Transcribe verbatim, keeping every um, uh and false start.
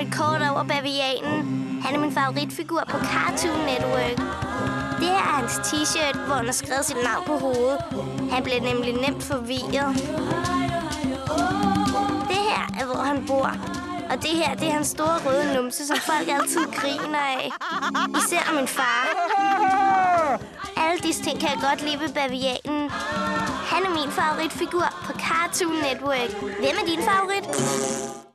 et kort over bavianen. Han er min favoritfigur på Cartoon Network. Det her er hans t-shirt, hvor han har skrevet sit navn på hovedet. Han bliver nemlig nemt forvirret. Det her er, hvor han bor. Og det her, det er hans store røde numse, som folk altid griner af. Især min far. Alle disse ting kan jeg godt lide ved bavianen. Han er min favoritfigur på Cartoon Network. Hvem er din favorit?